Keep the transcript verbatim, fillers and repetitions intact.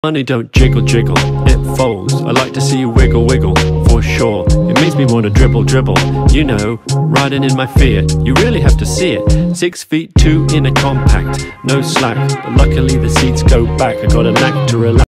Money don't jiggle jiggle, it folds. I like to see you wiggle wiggle, for sure. It makes me want to dribble dribble, you know, riding in my Fiat. You really have to see it. Six feet two in a compact, no slack, but luckily the seats go back. I got a knack to relax.